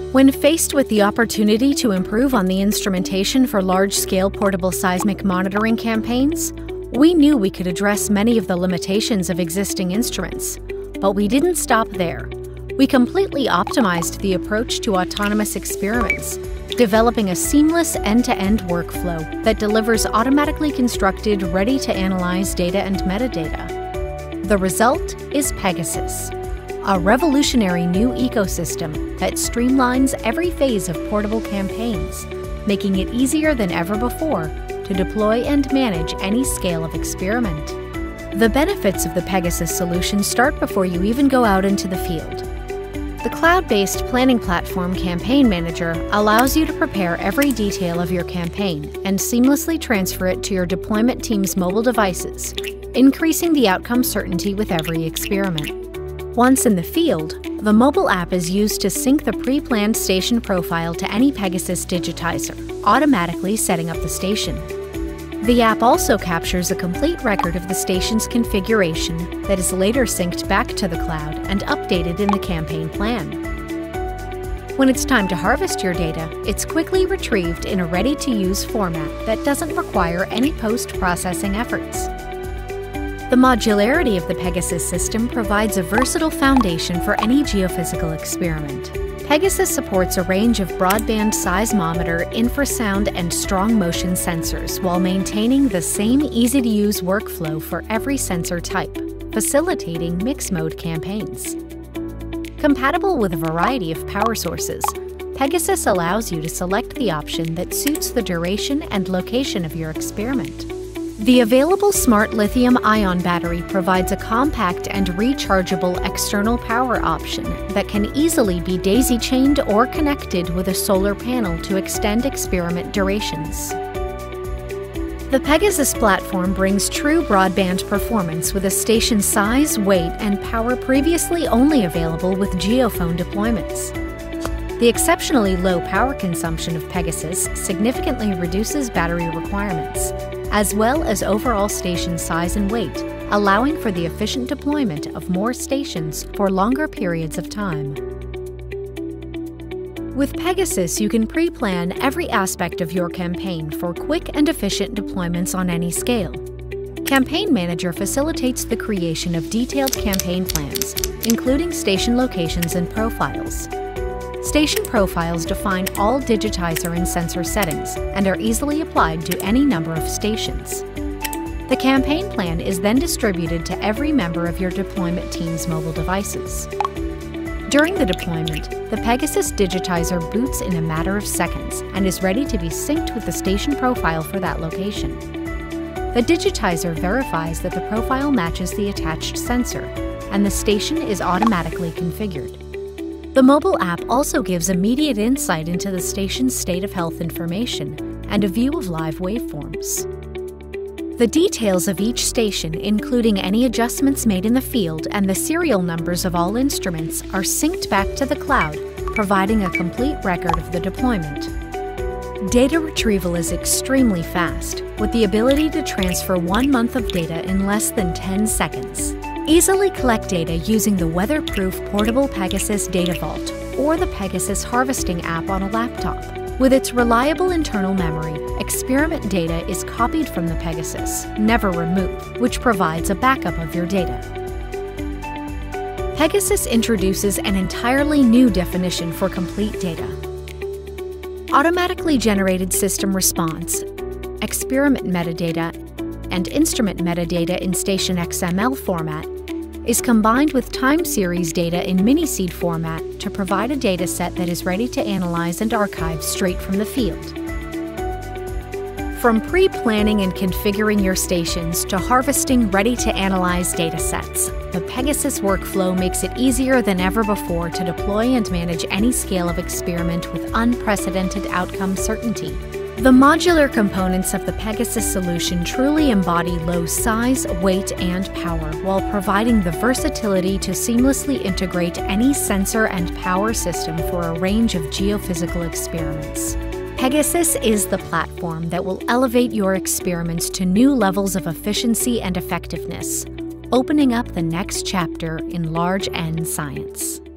When faced with the opportunity to improve on the instrumentation for large-scale portable seismic monitoring campaigns, we knew we could address many of the limitations of existing instruments. But we didn't stop there. We completely optimized the approach to autonomous experiments, developing a seamless end-to-end workflow that delivers automatically constructed, ready-to-analyze data and metadata. The result is Pegasus, a revolutionary new ecosystem that streamlines every phase of portable campaigns, making it easier than ever before to deploy and manage any scale of experiment. The benefits of the Pegasus solution start before you even go out into the field. The cloud-based planning platform Campaign Manager allows you to prepare every detail of your campaign and seamlessly transfer it to your deployment team's mobile devices, increasing the outcome certainty with every experiment. Once in the field, the mobile app is used to sync the pre-planned station profile to any Pegasus digitizer, automatically setting up the station. The app also captures a complete record of the station's configuration that is later synced back to the cloud and updated in the campaign plan. When it's time to harvest your data, it's quickly retrieved in a ready-to-use format that doesn't require any post-processing efforts. The modularity of the Pegasus system provides a versatile foundation for any geophysical experiment. Pegasus supports a range of broadband seismometer, infrasound, and strong motion sensors while maintaining the same easy-to-use workflow for every sensor type, facilitating mixed-mode campaigns. Compatible with a variety of power sources, Pegasus allows you to select the option that suits the duration and location of your experiment. The available smart lithium-ion battery provides a compact and rechargeable external power option that can easily be daisy-chained or connected with a solar panel to extend experiment durations. The Pegasus platform brings true broadband performance with a station size, weight, and power previously only available with geophone deployments. The exceptionally low power consumption of Pegasus significantly reduces battery requirements, as well as overall station size and weight, allowing for the efficient deployment of more stations for longer periods of time. With Pegasus, you can pre-plan every aspect of your campaign for quick and efficient deployments on any scale. Campaign Manager facilitates the creation of detailed campaign plans, including station locations and profiles. Station profiles define all digitizer and sensor settings and are easily applied to any number of stations. The campaign plan is then distributed to every member of your deployment team's mobile devices. During the deployment, the Pegasus digitizer boots in a matter of seconds and is ready to be synced with the station profile for that location. The digitizer verifies that the profile matches the attached sensor, and the station is automatically configured. The mobile app also gives immediate insight into the station's state of health information and a view of live waveforms. The details of each station, including any adjustments made in the field and the serial numbers of all instruments, are synced back to the cloud, providing a complete record of the deployment. Data retrieval is extremely fast, with the ability to transfer 1 month of data in less than 10 seconds. Easily collect data using the weatherproof portable Pegasus Data Vault or the Pegasus Harvesting app on a laptop. With its reliable internal memory, experiment data is copied from the Pegasus, never removed, which provides a backup of your data. Pegasus introduces an entirely new definition for complete data. Automatically generated system response, experiment metadata, and instrument metadata in station XML format is combined with time series data in mini-seed format to provide a data set that is ready to analyze and archive straight from the field. From pre-planning and configuring your stations to harvesting ready-to-analyze data sets, the Pegasus Workflow makes it easier than ever before to deploy and manage any scale of experiment with unprecedented outcome certainty. The modular components of the Pegasus solution truly embody low size, weight, and power while providing the versatility to seamlessly integrate any sensor and power system for a range of geophysical experiments. Pegasus is the platform that will elevate your experiments to new levels of efficiency and effectiveness, opening up the next chapter in large N science.